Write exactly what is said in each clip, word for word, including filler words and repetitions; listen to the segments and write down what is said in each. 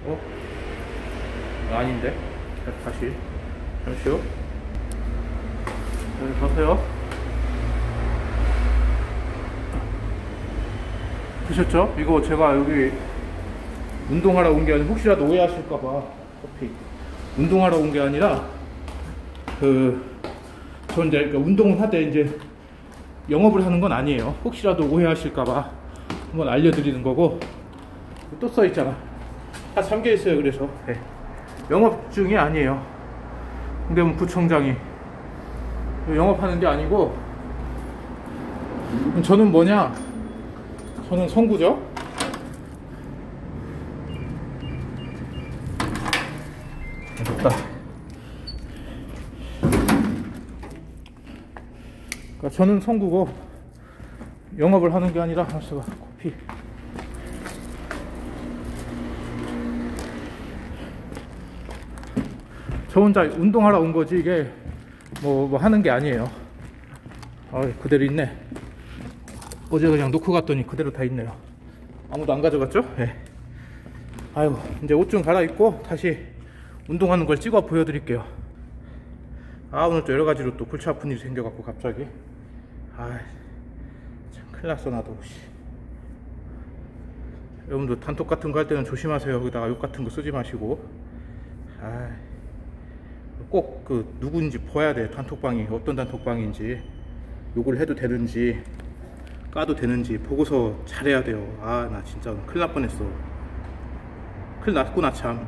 어? 아닌데? 다시 잠시요. 네, 가세요. 보셨죠? 이거 제가 여기 운동하러 온 게 아니라 혹시라도 오해하실까봐 커피 운동하러 온 게 아니라 그 저 이제 그러니까 운동을 하되 이제 영업을 하는 건 아니에요. 혹시라도 오해하실까봐 한번 알려드리는 거고. 또 써있잖아. 다 잠겨있어요. 그래서 네. 영업 중이 아니에요. 근데 구청장이 영업하는 게 아니고, 저는 뭐냐, 저는 성구죠. 됐다. 그러니까 저는 성구고 영업을 하는 게 아니라 하수가 커피. 저 혼자 운동하러 온 거지 이게 뭐, 뭐 하는 게 아니에요. 아, 그대로 있네. 어제 그냥 놓고 갔더니 그대로 다 있네요. 아무도 안 가져갔죠? 예. 네. 아이고, 이제 옷 좀 갈아입고 다시 운동하는 걸 찍어 보여드릴게요. 아, 오늘 또 여러가지로 또 골치 아픈 일이 생겨갖고 갑자기. 아, 참 큰일 났어 나도. 여러분도 단톡 같은 거 할 때는 조심하세요. 거기다가 욕 같은 거 쓰지 마시고. 아, 꼭 그 누군지 봐야 돼. 단톡방이 어떤 단톡방인지, 욕을 해도 되는지 까도 되는지 보고서 잘해야 돼요. 아, 나 진짜 큰일 날 뻔했어. 큰일 났구나 참.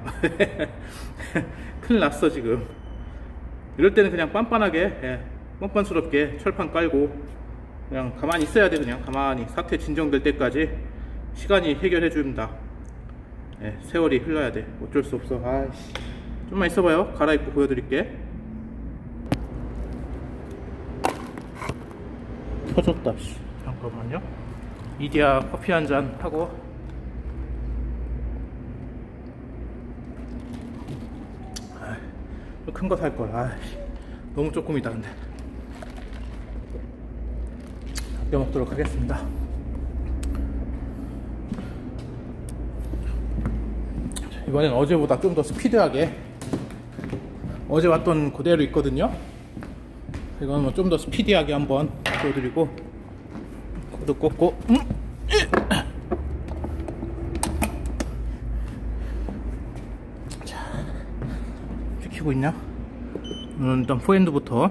큰일 났어 지금. 이럴 때는 그냥 빤빤하게, 예, 뻔뻔스럽게 철판 깔고 그냥 가만히 있어야 돼. 그냥 가만히 사태 진정될 때까지 시간이 해결해 줍니다. 예, 세월이 흘러야 돼. 어쩔 수 없어. 아이씨, 좀만 있어봐요. 갈아입고 보여드릴게. 터졌다. 잠깐만요. 이디야 커피 한 잔 하고. 큰 거 살걸. 아이씨, 너무 조금이다. 근데 아껴 먹도록 하겠습니다. 이번엔 어제보다 좀 더 스피드하게, 어제 왔던 그대로 있거든요. 이건 뭐 좀 더 스피디하게 한번 보여드리고, 코드 꽂고, 음! 자, 찍히고 있냐? 음, 일단 포핸드부터.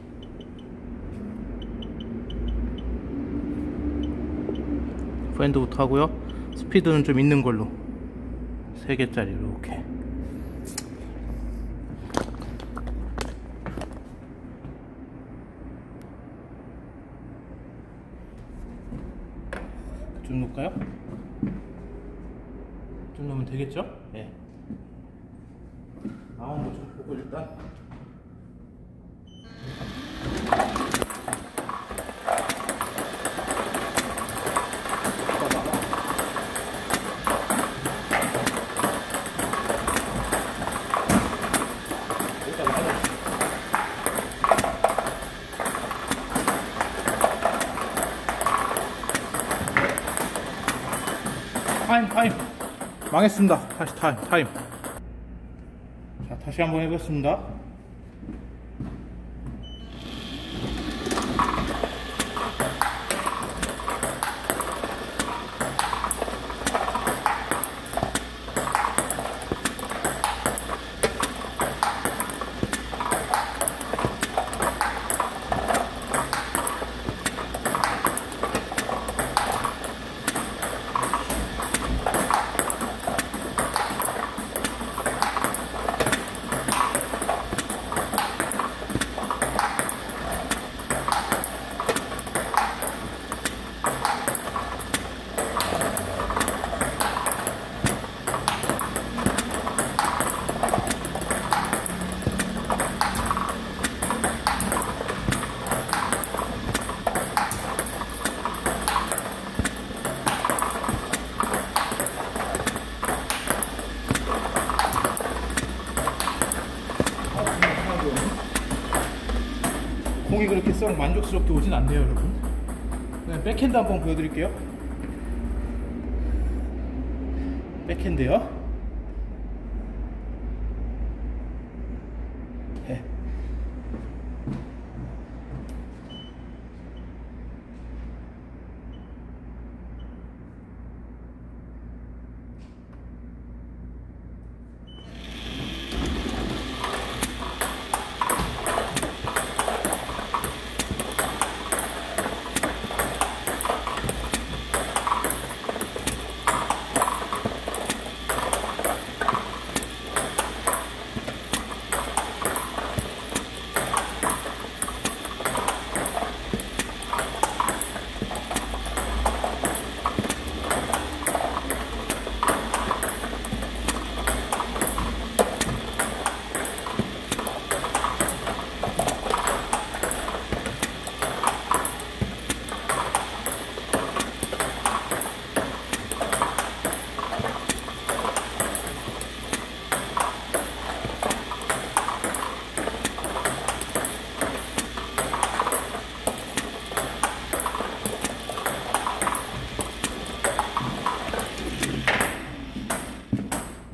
포핸드부터 하고요. 스피드는 좀 있는 걸로 세 개짜리 이렇게. 좀 놓을까요? 좀 놓으면 되겠죠? 네. 나온 거 좀 보고 일단. 타임 타임 망했습니다. 다시 타임 타임. 자, 다시 한번 해보겠습니다. 공이 그렇게 썩 만족스럽게 오진 않네요, 여러분. 그냥 백핸드 한번 보여드릴게요. 백핸드요.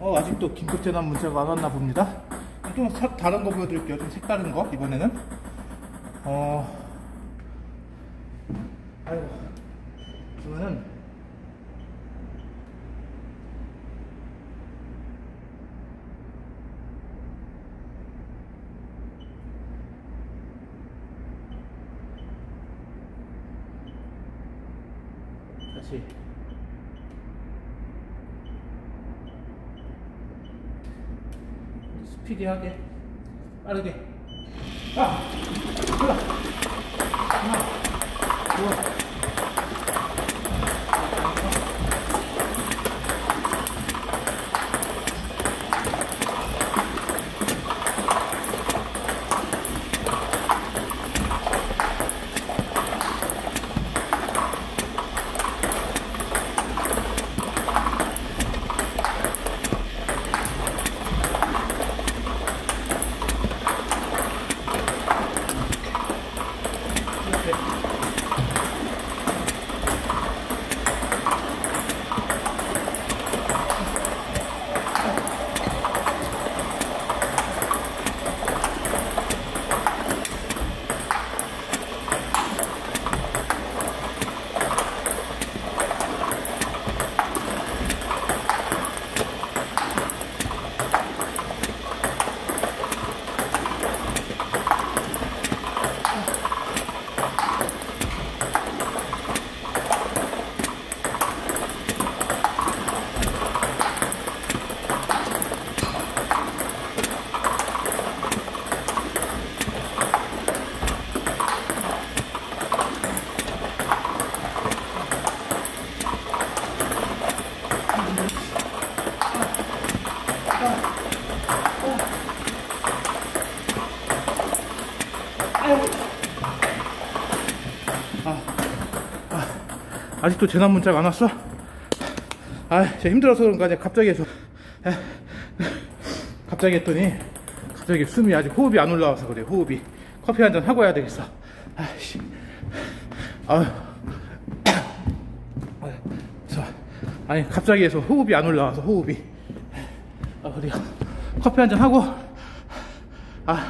어, 아직도 긴급 재난 문자가 안 왔나 봅니다. 좀 다른 거 보여드릴게요. 좀 색다른 거 이번에는. 어, 아이고, 이거는 다시. 스피디하게, 빠르게. 아! 하나, 하나, 둘. 아, 아, 아직도 재난 문자가 안 왔어? 아, 제가 힘들어서 그런가 이제 갑자기 해서 아, 갑자기 했더니 갑자기 숨이 아직 호흡이 안 올라와서 그래. 호흡이 커피 한잔 하고 해야 되겠어. 아씨, 아유, 아니 갑자기 해서 호흡이 안 올라와서 호흡이. 아, 우리 커피 한잔 하고 아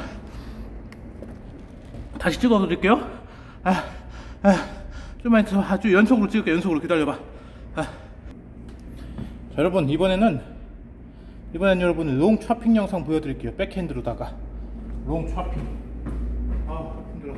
다시 찍어 드릴게요. 아, 아, 좀만 더 아주 연속으로 찍을게요. 연속으로 기다려봐. 아. 자, 여러분 이번에는 이번엔 여러분 롱 촤핑 영상 보여드릴게요. 백핸드로다가 롱 촤핑. 아, 힘들어.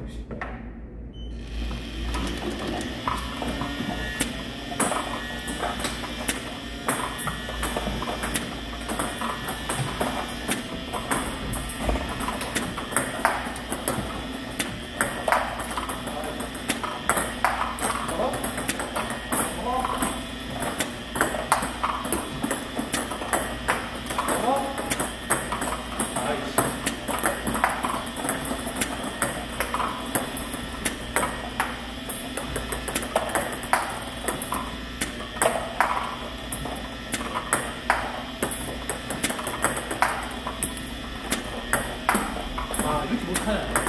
이렇게 못하냐.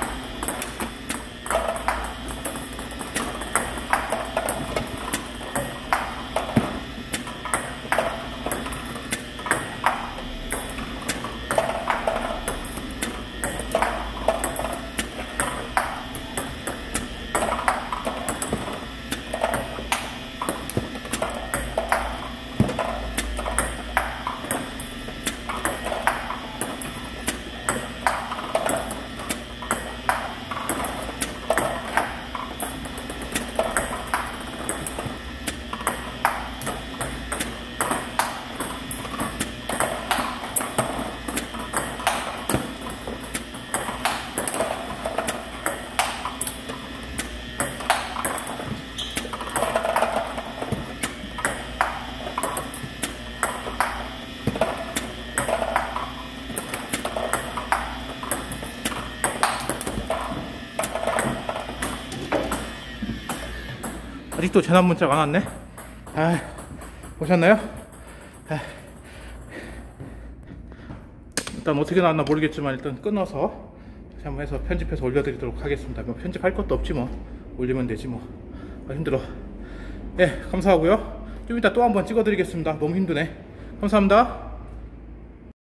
아직도 재난 문자가 안 왔네. 아, 보셨나요? 아, 일단 어떻게 나왔나 모르겠지만 일단 끊어서 다시 한번 해서 편집해서 올려드리도록 하겠습니다. 뭐 편집할 것도 없지 뭐. 올리면 되지 뭐. 아, 힘들어. 예, 감사하고요. 좀 이따 또 한번 찍어드리겠습니다. 너무 힘드네. 감사합니다.